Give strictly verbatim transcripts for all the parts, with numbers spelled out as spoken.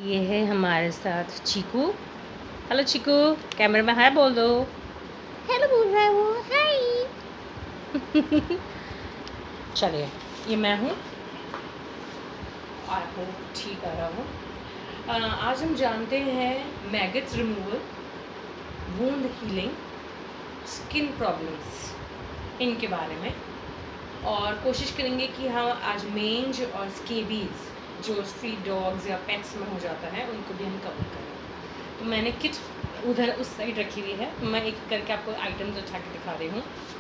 ये है हमारे साथ चीकू। हेलो चीकू, कैमरे में हाय बोल दो। हेलो बोल रहा है वो, हाय। चलिए, ये मैं हूँ और हूँ ठीक आ रहा हूँ। आज हम जानते हैं maggots removal, wound healing, skin problems, इनके बारे में, और कोशिश करेंगे कि हम आज मेंज और स्केबीज जो स्ट्रीट डॉग्स या पेट्स में हो जाता है उनको भी हम कवर करें। तो मैंने किट उधर उस साइड रखी हुई है, मैं एक करके आपको आइटम्स उठा के दिखा रही हूँ।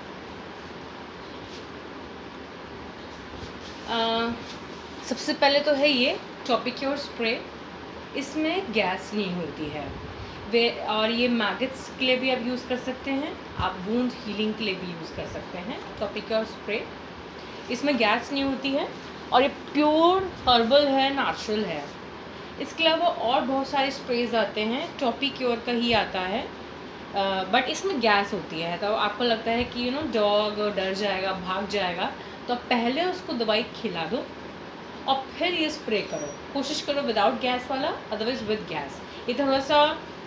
सबसे पहले तो है ये टॉपिक्योर स्प्रे। इसमें गैस नहीं होती है वे, और ये मैगट्स के लिए भी आप यूज़ कर सकते हैं, आप वूंड हीलिंग के लिए भी यूज़ कर सकते हैं। टॉपिक्योर स्प्रे, इसमें गैस नहीं होती है और ये प्योर हर्बल है, नेचुरल है। इसके अलावा और बहुत सारे स्प्रेज आते हैं, टॉपिक्योर का ही आता है, बट इसमें गैस होती है। तो आपको लगता है कि यू नो डॉग डर जाएगा, भाग जाएगा, तो आप पहले उसको दवाई खिला दो और फिर ये स्प्रे करो। कोशिश करो विदाउट गैस वाला, अदरवाइज विद गैस। ये थोड़ा सा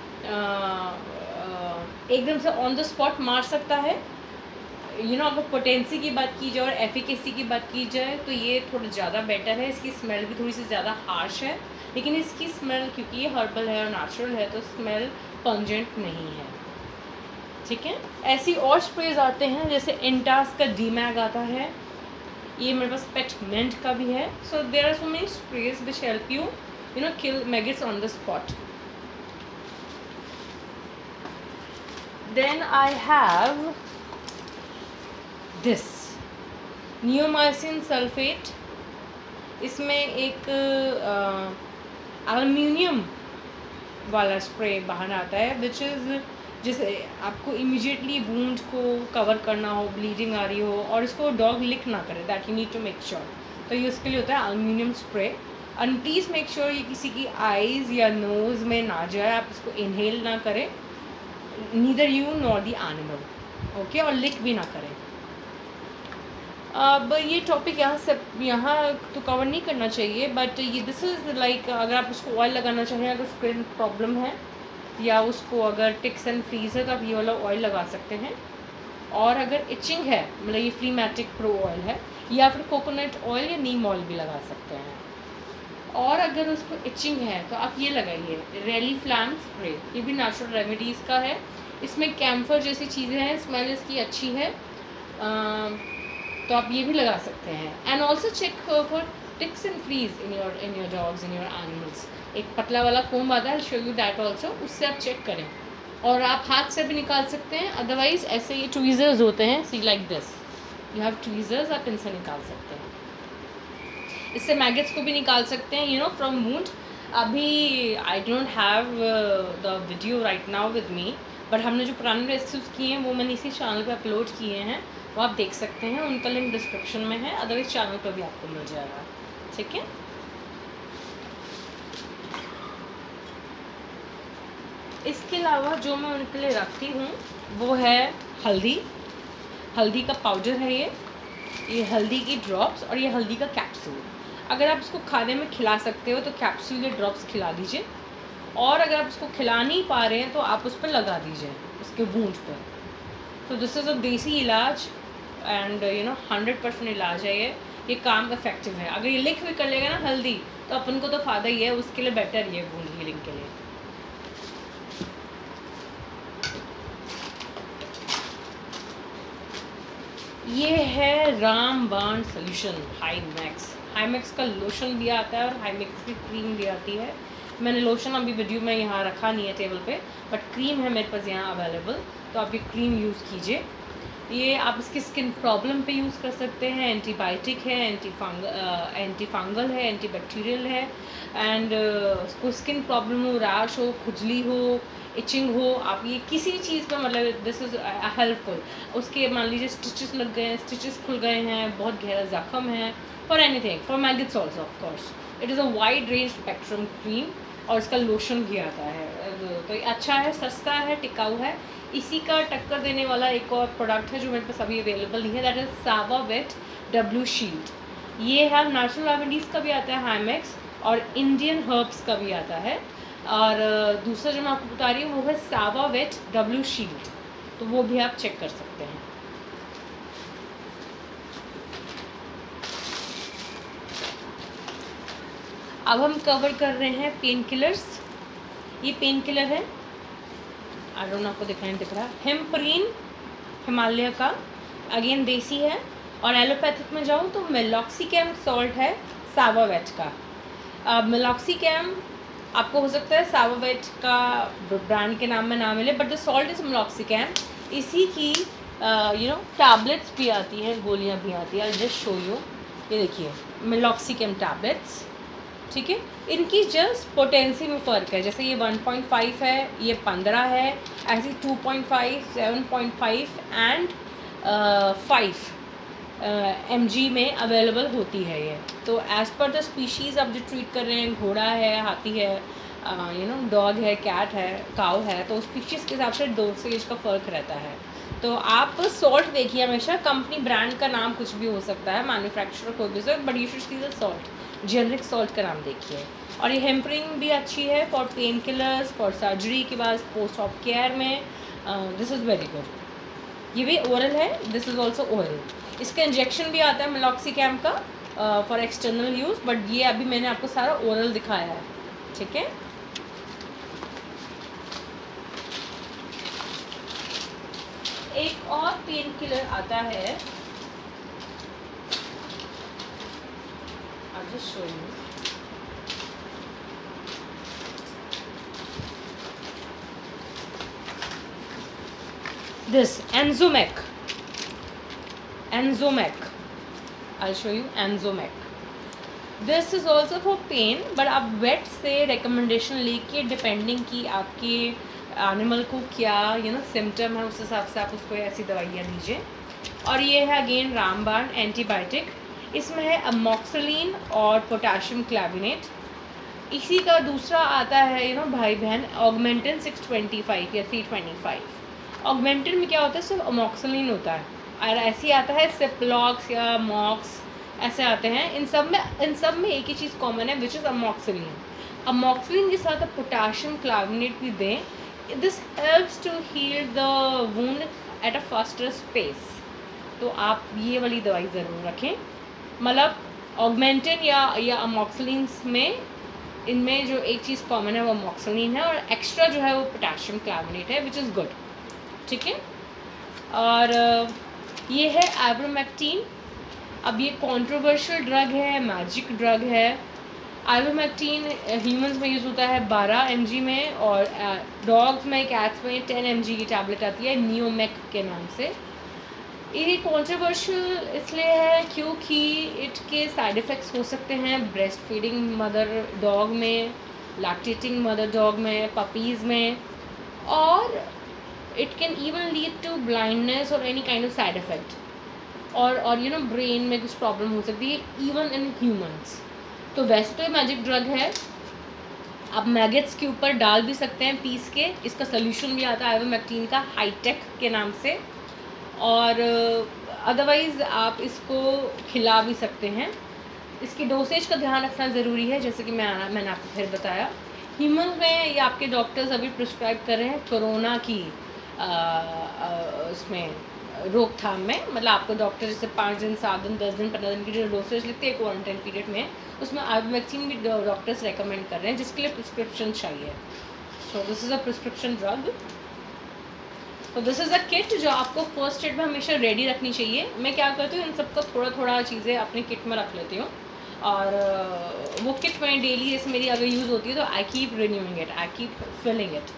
एकदम से ऑन द स्पॉट मार सकता है। यू नो अगर पोटेंसी की बात की जाए और एफिकेसी की बात की जाए तो ये थोड़ा ज़्यादा बेटर है। इसकी स्मेल भी थोड़ी सी ज़्यादा हार्श है, लेकिन इसकी स्मेल क्योंकि ये हर्बल है और नेचुरल है तो स्मेल पंजेंट नहीं है। ठीक है, ऐसी और स्प्रेज आते हैं, जैसे इंटास का डीमैग आता है, ये मेरे पास पेट मिंट का भी है। So there are so many sprays which help you you know kill maggots on the spot. Then I have this neomycin sulphate. इसमें एक एल्युमिनियम वाला स्प्रे बाहर आता है, विच इज़ जैसे आपको इमीडिएटली वूंड को कवर करना हो, ब्लीडिंग आ रही हो और इसको डॉग लिक ना करे, that you need to make sure. तो ये उसके लिए होता है aluminium spray. And please make sure ये किसी की आईज़ या नोज़ में ना जाए, आप इसको इनहेल ना करें, neither you nor the animal, okay, और लिक भी ना करें। अब ये टॉपिक यहाँ से यहाँ तो कवर नहीं करना चाहिए, बट ये दिस इज़ लाइक अगर आप उसको ऑयल लगाना चाहें, अगर स्किन प्रॉब्लम है या उसको अगर टिक्स एंड फ्रीज है तो आप ये वाला ऑयल लगा सकते हैं। और अगर इचिंग है, मतलब ये फ्रीमैटिक प्रो ऑयल है, या फिर कोकोनट ऑयल या नीम ऑयल भी लगा सकते हैं। और अगर उसको इचिंग है तो आप ये लगाइए रेली फ्लैम स्प्रे, ये भी नेचुरल रेमेडीज़ का है। इसमें कैम्फर जैसी चीज़ें हैं, स्मेल इसकी अच्छी है, आ, तो आप ये भी लगा सकते हैं। And also check for ticks and fleas in your in your dogs, in your animals. एक पतला वाला कोम आता है, शो यू दैट ऑल्सो, उससे आप चेक करें। और आप हाथ से भी निकाल सकते हैं, अदरवाइज ऐसे ये ट्वीज़र्स होते हैं, see like this, you have tweezers, आप इनसे निकाल सकते हैं। इससे मैगट्स को भी निकाल सकते हैं, यू नो फ्रॉम वूंड। अभी I don't have the video right now with me, but हमने जो पुराने रेसिपीज किए हैं वो मैंने इसी चैनल पे अपलोड किए हैं, वो आप देख सकते हैं, उनका लिंक डिस्क्रिप्शन में है, अदरवाइज चैनल पर भी आपको मिल जाएगा। ठीक है, इसके अलावा जो मैं उनके लिए रखती हूँ वो है हल्दी। हल्दी का पाउडर है ये ये हल्दी की ड्रॉप्स और ये हल्दी का कैप्सूल। अगर आप इसको खाने में खिला सकते हो तो कैप्सूल या ड्रॉप्स खिला दीजिए, और अगर आप इसको खिला नहीं पा रहे हैं तो आप उस पर लगा दीजिए, उसके वूंड पर। तो दिस इज़ अ देसी इलाज and you know hundred percent इलाज है ये ये काम इफेक्टिव है। अगर ये लिख भी कर लेगा ना हल्दी, तो अपन को तो फ़ायदा ही है, उसके लिए बेटर ही है वूंड हीलिंग के लिए। ये है रामबाण सोल्यूशन हाईमैक्स। हाईमैक्स का लोशन भी आता है और हाईमैक्स की क्रीम भी आती है। मैंने लोशन अभी वीडियो में यहाँ रखा नहीं है टेबल पे, बट क्रीम है मेरे पास यहाँ अवेलेबल, तो आप ये क्रीम यूज़ कीजिए। ये आप इसकी स्किन प्रॉब्लम पे यूज़ कर सकते हैं, एंटीबायोटिक है, एंटी फंग एंटी फंगल है, एंटी बैक्टीरियल है। एंड कोई स्किन प्रॉब्लम हो, रैश हो, खुजली हो, इचिंग हो, आप ये किसी चीज़ पे मतलब दिस इज़ हेल्पफुल। उसके मान लीजिए स्टिचेस लग गए हैं, स्टिचेस खुल गए हैं, बहुत गहरा जख्म है, for anything, for maggots also of course. It is a wide range spectrum cream, और इसका लोशन भी आता है, तो ये अच्छा है, सस्ता है, टिकाऊ है। इसी का टक्कर देने वाला एक और प्रोडक्ट है जो मेरे पास अभी अवेलेबल नहीं है, that is Sava vet W shield. ये है नेचुरल रेमेडीज़ का भी आता है हाईमैक्स, और इंडियन हर्ब्स का भी आता है। और दूसरा जो मैं आपको बता रही हूँ वो है सावा वेट डब्ल्यू शील्ड, तो वो भी आप चेक कर सकते हैं। अब हम कवर कर रहे हैं पेन किलर्स। ये पेन किलर है, आई डोंट नो आपको दिखाई दिख रहा है, हेम्प्रीन हिमालय का, अगेन देसी है। और एलोपैथिक में जाऊँ तो मेलॉक्सिकैम सॉल्ट है सावावेट का। अब मेलॉक्सिकैम आपको हो सकता है सावावेट का ब्रांड के नाम में ना मिले, but the salt is meloxicam. इसी की यू नो टैबलेट्स भी आती हैं, गोलियां भी आती हैं। आई जस्ट शो यू, ये देखिए मेलॉक्सिकैम टैबलेट्स, ठीक है। इनकी जस्ट पोटेंसी में फ़र्क है, जैसे ये वन पॉइंट फाइव है, ये पंद्रह है, ऐसी two point five, seven point five and five M G में अवेलेबल होती है ये। तो एज़ पर द स्पीशीज़ आप जो ट्रीट कर रहे हैं, घोड़ा है, हाथी है, यू नो डॉग है, कैट है, काऊ है, तो स्पीशीज़ के हिसाब से डोसेज का फ़र्क रहता है। तो आप सॉल्ट देखिए हमेशा, कंपनी ब्रांड का नाम कुछ भी हो सकता है, मैन्युफैक्चरर कोई भी, but you should see the salt, generic salt का नाम देखिए। और ये हेम्प्रिंग भी अच्छी है for pain killers, for surgery के बाद पोस्ट ऑप केयर में, दिस इज़ वेरी गुड। ये भी ओरल है, दिस इज़ ऑल्सो ओरल। इसका इंजेक्शन भी आता है मेलॉक्सिकैम का फॉर एक्सटर्नल यूज़, बट ये अभी मैंने आपको सारा ओरल दिखाया है, ठीक है। एक और पेन किलर आता है, I'll just show you. This Enzomac. Enzomac. I'll show you Enzomac. This is also for pain, but आप वेट से रिकमेंडेशन लेके, डिपेंडिंग की आपके एनिमल को क्या यू नो सिम्टम है, उस हिसाब से आप उसको ऐसी दवाइयाँ दीजिए। और ये है अगेन रामबाण एंटीबायोटिक, इसमें है अमोक्सिलिन और पोटेशियम क्लैविनेट। इसी का दूसरा आता है यू नो भाई बहन ऑगमेंटिन सिक्स ट्वेंटी फाइव या थ्री ट्वेंटी फाइव। ऑगमेंटिन में क्या होता है, सिर्फ अमोक्सिलिन होता है, और ऐसे आता है सिप्लॉक्स या मॉक्स, ऐसे आते हैं। इन सब में इन सब में एक ही चीज़ कॉमन है, विच इज़ अमोक्सिलिन। अमोक्सिलिन के साथ आप पोटेशियम क्लैविनेट भी दें, this helps to heal the wound at a faster space. तो आप ये वाली दवाई ज़रूर रखें। मतलब ऑगमेंटिन या या अमोक्सिलिन में, इनमें जो एक चीज़ कॉमन है वो अमोक्सिलिन है, और एक्स्ट्रा जो है वो पोटेशियम क्लैविनेट है, विच इज़ गुड, ठीक है। और ये है आइवरमेक्टिन। अब ये कंट्रोवर्शियल ड्रग है, मैजिक ड्रग है। आइवरमेक्टिन ह्यूमंस में यूज़ होता है बारह एम जी में, और डॉग्स में, कैट्स में टेन एम जी की टैबलेट आती है नियोमेक के नाम से। ये कंट्रोवर्शियल इसलिए है क्योंकि इसके साइड इफ़ेक्ट्स हो सकते हैं ब्रेस्ट फीडिंग मदर डॉग में, लैक्टेटिंग मदर डॉग में, पपीज़ में, और it can even lead to blindness और any kind of side effect, और और यू नो ब्रेन में कुछ प्रॉब्लम हो सकती है इवन इन ह्यूमंस। तो वैसे तो ये मैजिक ड्रग है, आप मैगेट्स के ऊपर डाल भी सकते हैं पीस के। इसका सोल्यूशन भी आता है आइवरमेक्टिन का हाईटेक के नाम से, और अदरवाइज़ आप इसको खिला भी सकते हैं। इसकी डोसेज का ध्यान रखना ज़रूरी है, जैसे कि मैं मैंने आपको फिर बताया। ह्यूमन में ये आपके डॉक्टर्स अभी प्रिस्क्राइब कर रहे हैं कोरोना की उसमें रोकथाम में, मतलब आपको डॉक्टर जैसे पाँच दिन, सात दिन, दस दिन, पंद्रह दिन की जो डोसेज लिखते हैं क्वारंटाइन पीरियड में, उसमें आइवरमेक्टिन भी डॉक्टर्स रेकमेंड कर रहे हैं, जिसके लिए प्रिस्क्रिप्शन चाहिए। So this is a prescription drug. तो दिस इज़ अ किट जो आपको फर्स्ट एड में हमेशा रेडी रखनी चाहिए। मैं क्या करती हूँ, इन सबका थोड़ा थोड़ा चीज़ें अपनी किट में रख लेती हूँ, और वो किट में डेली जैसे मेरी अगर यूज़ होती है तो I keep renewing it, I keep filling it.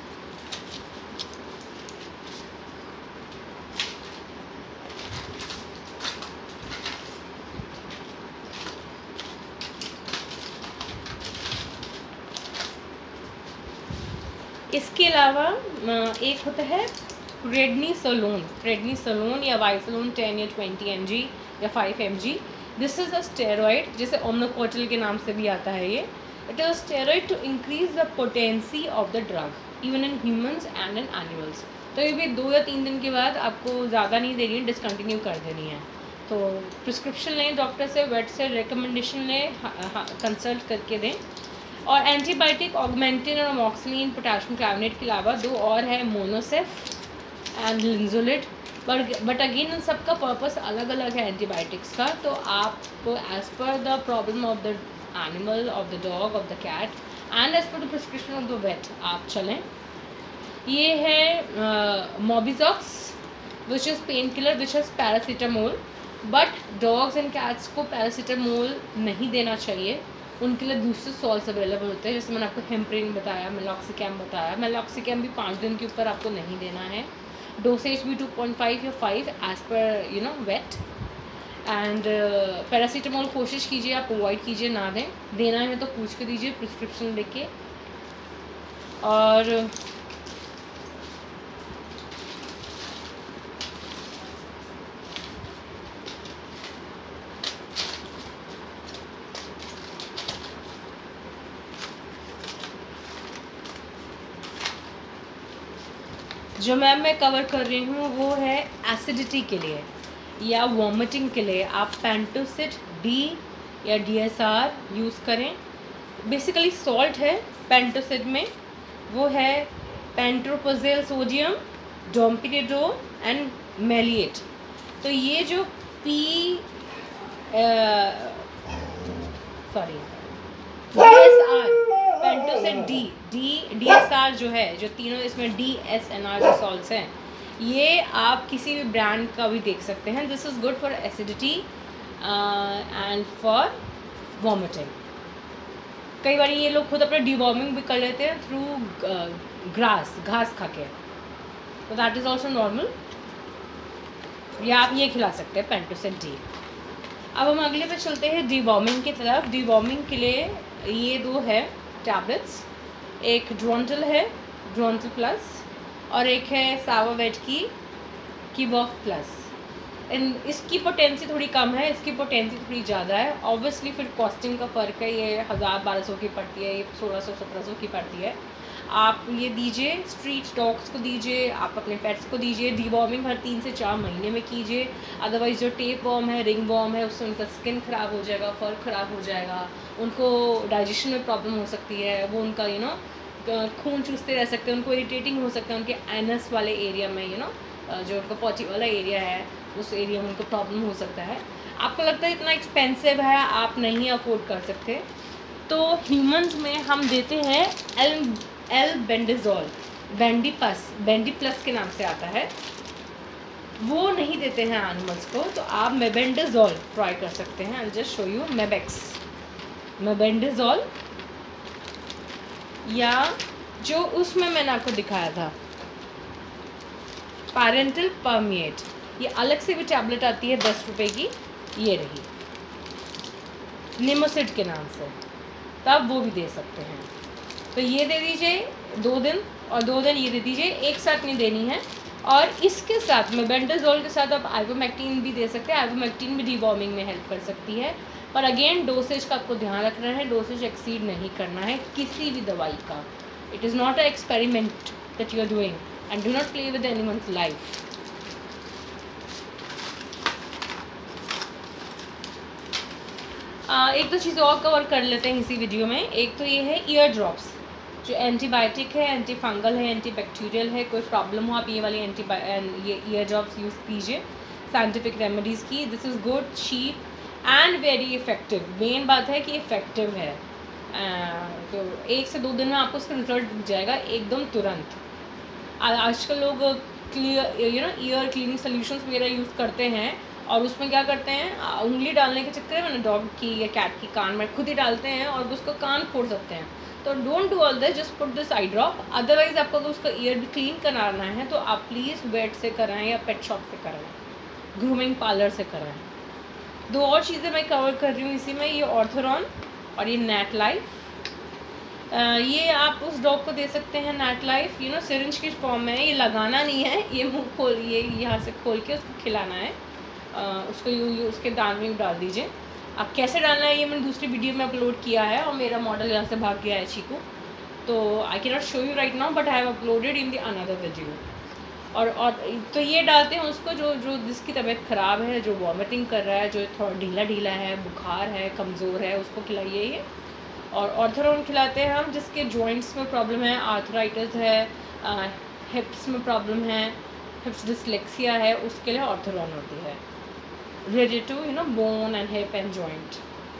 इसके अलावा एक होता है प्रेडनिसोलोन, प्रेडनिसोलोन या वाइसोलोन टेन या ट्वेंटी एम जी या five M G. This is a steroid, जैसे ओमनोकोटल के नाम से भी आता है ये। It is steroid to increase the potency of the drug even in humans and in animals. तो ये भी दो या तीन दिन के बाद आपको ज़्यादा नहीं देनी है, डिसकंटिन्यू कर देनी है। तो प्रिस्क्रिप्शन लें डॉक्टर से, वेट से रिकमेंडेशन लें, कंसल्ट करके दें। और एंटीबायोटिक ऑगमेंटिन और अमोक्सिलिन पोटेशियम कार्बोनेट के अलावा दो और है, Monocef and linezolid. But but again इन सब का पर्पस अलग अलग है एंटीबायोटिक्स का। तो आप as per the problem of the animal, of the dog, of the cat and as per the prescription of the vet आप चलें। ये है Mobizox which is pain killer which is paracetamol, but dogs and cats को paracetamol नहीं देना चाहिए, उनके लिए दूसरे सॉल्ट्स अवेलेबल होते हैं। जैसे मैंने आपको हेम्प्रिन बताया, मेलॉक्सिकैम बताया। मेलॉक्सिकैम भी पाँच दिन के ऊपर आपको नहीं देना है। डोसेज भी टू पॉइंट फाइव या five as per you know vet. And paracetamol कोशिश कीजिए आप अवॉइड कीजिए, ना दें। देना है तो पूछ के दीजिए प्रिस्क्रिप्शन लेके। और जो मैम मैं कवर कर रही हूँ वो है एसिडिटी के लिए या वॉमिटिंग के लिए आप पेंटोसिड डी या डी एस आर यूज़ करें। बेसिकली सॉल्ट है पेंटोसिड में, वो है पेंट्रोपोजेल सोडियम, डोम्पिनेडोन एंड मेलिएट। तो ये जो P sorry D S R Pantocid D D D S R जो है, जो तीनों इसमें डी एस एन आर जो सॉल्ट्स हैं, ये आप किसी भी ब्रांड का भी देख सकते हैं। This is good for acidity and for vomiting. कई बार ये लोग खुद अपना डिवॉर्मिंग भी कर लेते हैं थ्रू ग्रास घास खा के, तो दैट इज़ ऑल्सो नॉर्मल। या आप ये खिला सकते हैं पेंटोसिड डी। अब हम अगले पे चलते हैं डिवॉर्मिंग की तरफ। डिवॉर्मिंग के लिए ये दो है टैबलेट्स, एक ड्रोंटल है, ड्रोंटल प्लस, और एक है सावावेट की कीवॉफ प्लस। इन इसकी पोटेंसी थोड़ी कम है, इसकी पोटेंसी थोड़ी ज़्यादा है। ऑब्वियसली फिर कॉस्टिंग का फ़र्क है, ये हज़ार बारह सौ की पड़ती है, ये सोलह सौ सत्रह सौ की पड़ती है। आप ये दीजिए, स्ट्रीट डॉग्स को दीजिए, आप अपने पेट्स को दीजिए। डिवॉर्मिंग हर तीन से चार महीने में कीजिए, अदरवाइज़ जो टेप वॉर्म है, रिंग वॉर्म है, उससे उनका स्किन ख़राब हो जाएगा, फर ख़राब हो जाएगा, उनको डाइजेशन में प्रॉब्लम हो सकती है, वो उनका यू नो खून चूसते रह सकते हैं, उनको इरिटेटिंग हो सकता है, उनके एनस वाले एरिया में यू नो जो उनका पॉटी वाला एरिया है उस एरिया में उनको प्रॉब्लम हो सकता है। आपको लगता है इतना एक्सपेंसिव है, आप नहीं अफोर्ड कर सकते, तो ह्यूमंस में हम देते हैं albendazole, bandy plus bandy plus के नाम से आता है, वो नहीं देते हैं एनिमल्स को। तो आप मेबेंडाजोल ट्राई कर सकते हैं। I just show you Mebex, mebendazole, या जो उसमें मैंने आपको दिखाया था पैरेंटल परमिएट, ये अलग से भी टैबलेट आती है दस रुपए की, ये रही निमोसिड के नाम से, तब वो भी दे सकते हैं। तो ये दे दीजिए दो दिन, और दो दिन ये दे दीजिए, एक साथ नहीं देनी है। और इसके साथ मेबेंडाजोल के साथ आप आइवोमेक्टिन भी दे सकते हैं। आइवोमेक्टिन भी डिवॉर्मिंग में हेल्प कर सकती है, पर अगेन डोसेज का आपको ध्यान रखना है, डोसेज एक्सीड नहीं करना है किसी भी दवाई का। It is not a experiment that you are doing, and do not play with anyone's life. एक तो चीज़ और कवर कर लेते हैं इसी वीडियो में। एक तो ये है ईयर ड्रॉप्स, जो एंटीबायोटिक है, एंटी फंगल है, एंटी बैक्टीरियल है। कोई प्रॉब्लम हो आप ये वाली एंटी ये ईयर ड्रॉप्स यूज़ कीजिए साइंटिफिक रेमेडीज़ की। This is good, cheap and very effective. Main बात है कि इफ़ेक्टिव है, uh, तो एक से दो दिन में आपको उसका रिजल्ट दिख जाएगा एकदम तुरंत। आजकल लोग clear you know ear cleaning solutions वगैरह यूज़ करते हैं, और उसमें क्या करते हैं, उंगली डालने के चक्कर में डॉग की या कैट की कान में खुद ही डालते हैं और उसका कान फोड़ सकते हैं। तो don't do all this, just put this eye drop. Otherwise आपको अगर उसका ईयर भी क्लीन कराना है तो आप प्लीज़ वेट से कराएं या पेट शॉप से कराएं, ग्रूमिंग पार्लर से कराएं। दो और चीज़ें मैं कवर कर रही हूँ इसी में, ये ऑर्थोरॉन और ये नेट लाइफ। ये आप उस डॉग को दे सकते हैं net life, you know syringe की फॉर्म में। ये लगाना नहीं है, ये मुँह खोल ये यहाँ से खोल के उसको खिलाना है। Uh, उसको यू यू उसके दान में डाल दीजिए। अब कैसे डालना है ये मैंने दूसरी वीडियो में अपलोड किया है, और मेरा मॉडल यहाँ से भाग गया है चीकू, तो I can not show you right now, but I have uploaded in the another video. और और तो ये डालते हैं उसको जो जो जिसकी तबीयत ख़राब है, जो वॉमिटिंग कर रहा है, जो थोड़ा ढीला ढीला है, बुखार है, कमज़ोर है, उसको खिलाइए ये। और ऑर्थरोन खिलाते हैं हम जिसके जॉइंट्स में प्रॉब्लम है, आर्थराइटिस है, हिप्स में प्रॉब्लम है, हिप्स डिसलेक्सिया है, उसके लिए ऑर्थरोन होती है, related to you know bone and hip and joint.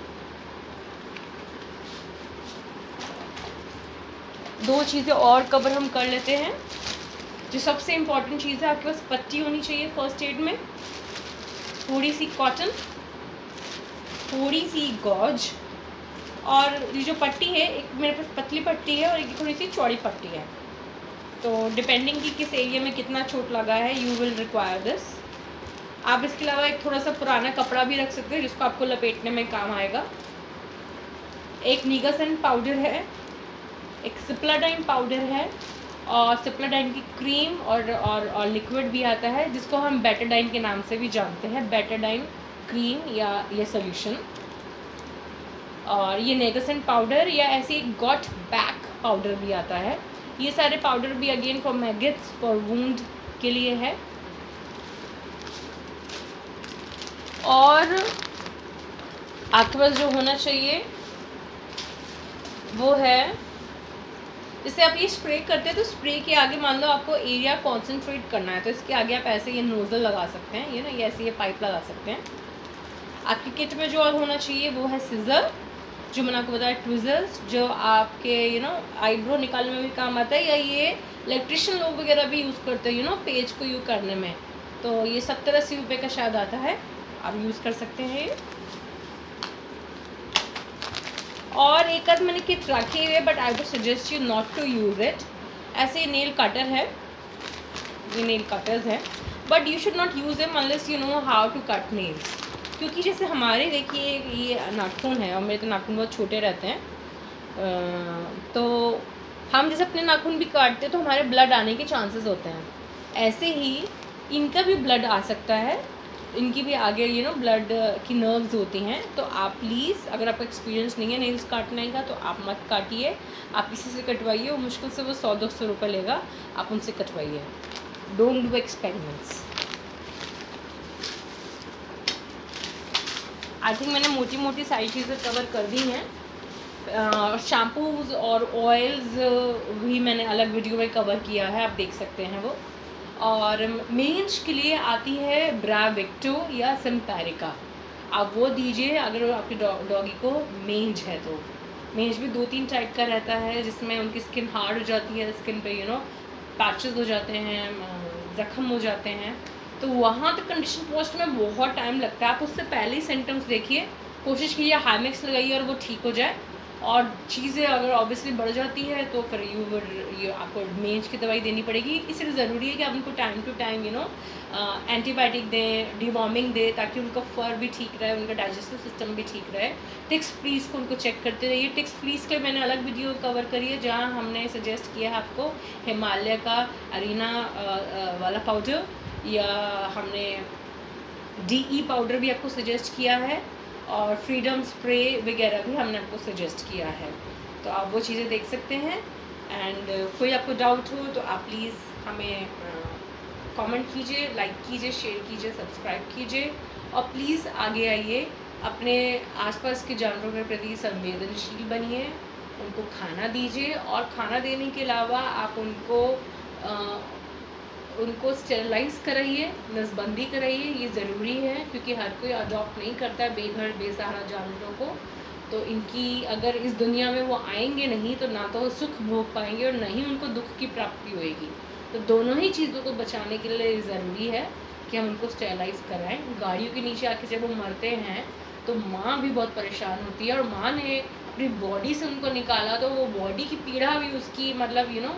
दो चीज़ें और कवर हम कर लेते हैं। जो सबसे इम्पॉर्टेंट चीज़ है, आपके पास पट्टी होनी चाहिए फर्स्ट एड में, थोड़ी सी कॉटन, थोड़ी सी गॉज, और ये जो पट्टी है, एक मेरे पास पतली पट्टी है और एक थोड़ी सी चौड़ी पट्टी है। तो डिपेंडिंग कि किस एरिया में कितना चोट लगा है, यू विल रिक्वायर दिस। आप इसके अलावा एक थोड़ा सा पुराना कपड़ा भी रख सकते हैं जिसको आपको लपेटने में काम आएगा। एक नीगासन पाउडर है, एक सिप्लाडाइन पाउडर है, और सिप्लाडाइन की क्रीम और और और लिक्विड भी आता है जिसको हम बेटाडाइन के नाम से भी जानते हैं, बेटाडाइन क्रीम या ये सोल्यूशन। और ये नेगासन पाउडर या ऐसे एक गॉट बैक पाउडर भी आता है। ये सारे पाउडर भी again for maggots, for wound के लिए है। और आपके पास जो होना चाहिए वो है, जैसे आप ये स्प्रे करते हैं तो स्प्रे के आगे मान लो आपको एरिया कॉन्सेंट्रेट करना है तो इसके आगे आप ऐसे ये नोज़ल लगा सकते हैं, ये ना ये ऐसे ये पाइप लगा सकते हैं। आपकी किट में जो और होना चाहिए वो है सीज़र, जो मैंने आपको बताया, ट्विज़र्स, जो आपके यू नो आईब्रो निकालने में भी काम आता है, या ये इलेक्ट्रिशियन लोग वगैरह भी यूज़ करते हैं यू नो पेज को यूँ करने में। तो ये सत्तर अस्सी रुपये का शायद आता है, आप यूज़ कर सकते हैं ये। और एक आध मैंने किट रखी हुई है but I would suggest you not to use it. ऐसे नेल कटर है, ये नेल कटर्स है, but you should not use them unless you know how to cut nails. क्योंकि जैसे हमारे देखिए ये नाखून है और मेरे तो नाखून बहुत छोटे रहते हैं, तो हम जैसे अपने नाखून भी काटते हैं तो हमारे ब्लड आने के चांसेस होते हैं। ऐसे ही इनका भी ब्लड आ सकता है, इनकी भी आगे यू नो ब्लड की नर्व्स होती हैं। तो आप प्लीज़, अगर आपका एक्सपीरियंस नहीं है नेल्स काटने का तो आप मत काटिए, आप किसी से कटवाइए। वो मुश्किल से वो सौ दो सौ रुपये लेगा, आप उनसे कटवाइए। Don't do experiments. I think मैंने मोटी मोटी सारी चीज़ें कवर कर दी हैं। शैम्पूज़ और ऑयल्स भी मैंने अलग वीडियो में कवर किया है, आप देख सकते हैं वो। और मेंज के लिए आती है ब्राविक्टो या सिम्पैरिका, आप वो दीजिए अगर आपके डॉगी को मेंज है तो। मेंज भी दो तीन टाइप का रहता है जिसमें उनकी स्किन हार्ड हो जाती है, स्किन पे यू नो पैचेस हो जाते हैं, ज़ख्म हो जाते हैं, तो वहाँ तक कंडीशन पोस्ट में बहुत टाइम लगता है। आप उससे पहले ही सिम्टम्स देखिए, कोशिश कीजिए हाइमेक्स लगाइए और वो ठीक हो जाए। और चीज़ें अगर ऑब्वियसली बढ़ जाती है तो फिर यू ये आपको मेंज की दवाई देनी पड़ेगी। इसलिए ज़रूरी है कि आप उनको time to time you know antibiotic दें, डिवॉर्मिंग दें, ताकि उनका फर भी ठीक रहे, उनका डाइजेस्टिव सिस्टम भी ठीक रहे। टिक्स फ्रीज को उनको चेक करते रहिए। टिक्स फ्रीज के मैंने अलग वीडियो कवर करी है जहाँ हमने सजेस्ट किया है आपको हिमालय का अरीना वाला पाउडर, या हमने डी ई पाउडर भी आपको सजेस्ट किया है, और फ्रीडम स्प्रे वगैरह भी हमने आपको सजेस्ट किया है। तो आप वो चीज़ें देख सकते हैं। एंड uh, कोई आपको डाउट हो तो आप प्लीज़ हमें कमेंट uh, कीजिए, लाइक कीजिए, शेयर कीजिए, सब्सक्राइब कीजिए, और प्लीज़ आगे आइए, अपने आसपास के जानवरों के प्रति संवेदनशील बनिए, उनको खाना दीजिए। और खाना देने के अलावा आप उनको uh, उनको स्टेरलाइज कराइए, नसबंदी कराइए, ये ज़रूरी है क्योंकि हर कोई अडॉप्ट नहीं करता है बेघर बेसहारा जानवरों को। तो इनकी अगर इस दुनिया में वो आएंगे नहीं तो ना तो वो सुख भोग पाएंगे और ना ही उनको दुख की प्राप्ति होएगी। तो दोनों ही चीज़ों को बचाने के लिए ज़रूरी है कि हम उनको स्टेरलाइज कराएं। गाड़ियों के नीचे आके जब वो मरते हैं तो माँ भी बहुत परेशान होती है, और माँ ने अपनी बॉडी से उनको निकाला तो वो बॉडी की पीड़ा भी उसकी मतलब यू नो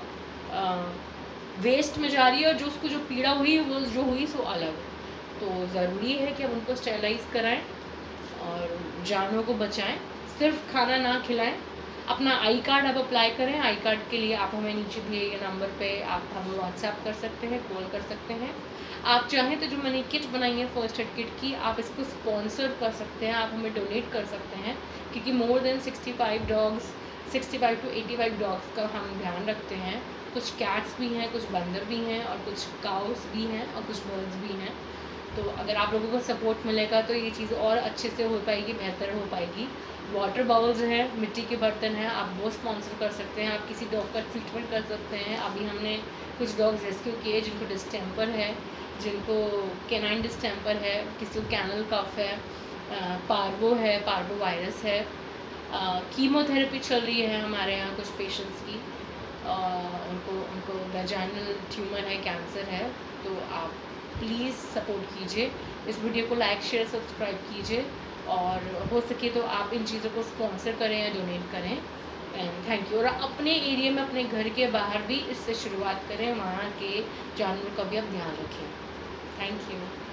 वेस्ट में जा रही है, और जो उसको जो पीड़ा हुई वो जो हुई सो अलग। तो ज़रूरी है कि हम उनको स्टेरलाइज कराएं और जानवरों को बचाएं, सिर्फ खाना ना खिलाएं। अपना आई कार्ड आप अप्लाई करें। आई कार्ड के लिए आप हमें नीचे दिए गए नंबर पे आप हमें व्हाट्सएप कर सकते हैं, कॉल कर सकते हैं। आप चाहें तो जो मैंने किट बनाई है फर्स्ट एड किट की, आप इसको स्पॉन्सर कर सकते हैं, आप हमें डोनेट कर सकते हैं, क्योंकि more than sixty five dogs sixty five to eighty five dogs का हम ध्यान रखते हैं। कुछ कैट्स भी हैं, कुछ बंदर भी हैं और कुछ काउस भी हैं और कुछ बर्ड्स भी हैं। तो अगर आप लोगों को सपोर्ट मिलेगा तो ये चीज़ और अच्छे से हो पाएगी, बेहतर हो पाएगी। वाटर बाउल्स हैं, मिट्टी के बर्तन हैं, आप वो स्पॉन्सर कर सकते हैं। आप किसी डॉग का ट्रीटमेंट कर सकते हैं। अभी हमने कुछ डॉग्स रेस्क्यू किए जिनको डिस्टेम्पर है, जिनको कैनाइन डिस्टेम्पर है, किसी को कैनल कफ है, पार्वो है, पार्वो वायरस है, कीमोथेरेपी चल रही है हमारे यहाँ कुछ पेशेंट्स की, आ, उनको उनको वेजाइनल ट्यूमर है, कैंसर है। तो आप प्लीज़ सपोर्ट कीजिए, इस वीडियो को लाइक शेयर सब्सक्राइब कीजिए और हो सके तो आप इन चीज़ों को स्पॉन्सर करें या डोनेट करें। And thank you. और अपने एरिया में, अपने घर के बाहर भी इससे शुरुआत करें, वहाँ के जानवरों का भी आप ध्यान रखें। Thank you.